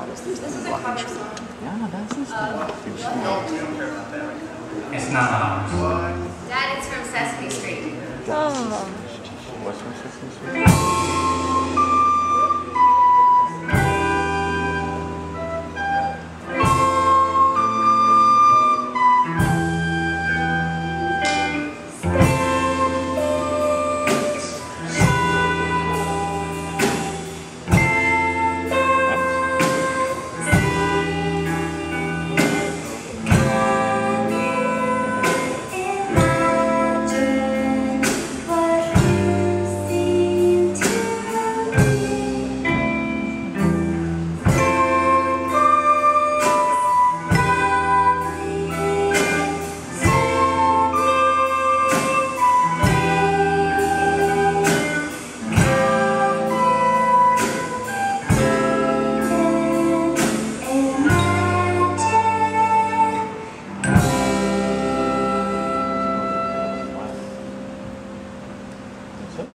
This is a cover song. Ja, das ist It's not Dad, it's from Sesame Street. Was from Sesame Street?